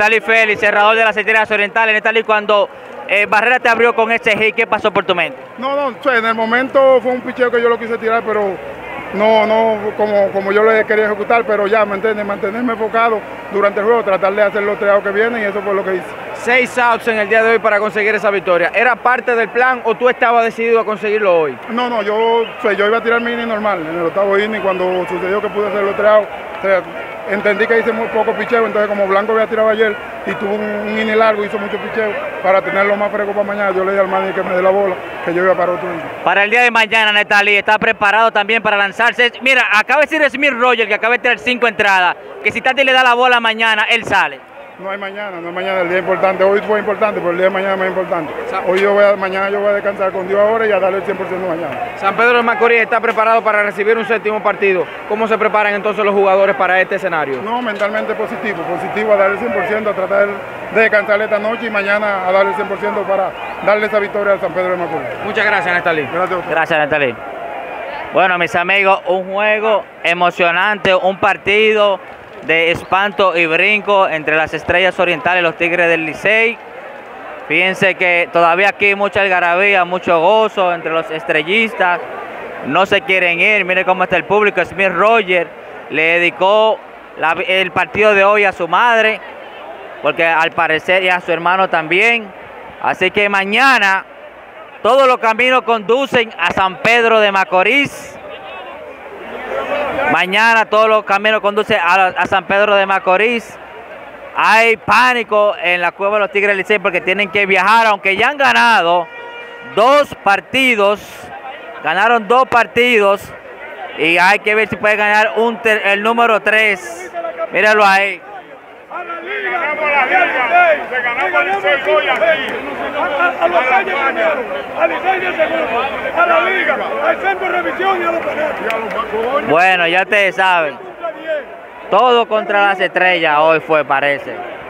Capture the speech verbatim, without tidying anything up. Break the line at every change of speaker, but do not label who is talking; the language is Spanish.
Nestalí Félix, cerrador de las Estrellas Orientales. Nestalí, cuando eh, Barrera te abrió con ese hit, ¿qué pasó por tu mente?
No, no, o sea, en el momento fue un picheo que yo lo quise tirar, pero no, no como, como yo le quería ejecutar, pero ya, ¿me entiendes? Mantenerme enfocado durante el juego, tratar de hacer los treados que vienen y eso fue lo que hice.
Seis outs en el día de hoy para conseguir esa victoria. ¿Era parte del plan o tú estabas decidido a conseguirlo hoy?
No, no, yo, o sea, yo iba a tirar mi inning normal en el octavo inning cuando sucedió que pude hacer los treados. O sea, entendí que hice muy poco picheo, entonces como Blanco había tirado ayer y tuvo un, un inning largo, hizo mucho picheo, para tenerlo más fresco para mañana, yo le dije al manager que me dé la bola, que yo iba para otro inning.
Para el día de mañana, Nestalí, ¿está preparado también para lanzarse? Mira, acaba de decir Smith Roger, que acaba de tirar cinco entradas, que si Tati le da la bola mañana, él sale.
No hay mañana, no hay mañana, el día importante. Hoy fue importante, pero el día de mañana es más importante. Hoy yo voy a, mañana yo voy a descansar con Dios ahora y a darle el cien por ciento mañana.
San Pedro de Macorís está preparado para recibir un séptimo partido. ¿Cómo se preparan entonces los jugadores para este escenario?
No, mentalmente positivo, positivo a darle el cien por ciento, a tratar de descansar esta noche y mañana a darle el cien por ciento para darle esa victoria al San Pedro de Macorís.
Muchas gracias, Nestalí.
Gracias a usted.
Gracias, Nestalí. Bueno, mis amigos, un juego emocionante, un partido de espanto y brinco entre las Estrellas Orientales y los Tigres del Licey. Fíjense que todavía aquí hay mucha algarabía, mucho gozo entre los estrellistas. No se quieren ir. Miren cómo está el público. Smith Roger le dedicó la, el partido de hoy a su madre, porque al parecer y a su hermano también. Así que mañana todos los caminos conducen a San Pedro de Macorís. Mañana todos los caminos conducen a, a San Pedro de Macorís. Hay pánico en la cueva de los Tigres del Licey porque tienen que viajar, aunque ya han ganado dos partidos. Ganaron dos partidos y hay que ver si puede ganar un ter, el número tres. Míralo ahí.
A la liga, ganamos la liga, le ganamos al Licey hoy aquí. A los calles primero, al Licey de segundo, a la liga, al centro de revisión y a los penales.
Bueno, ya ustedes saben. Todo contra las Estrellas hoy fue, parece.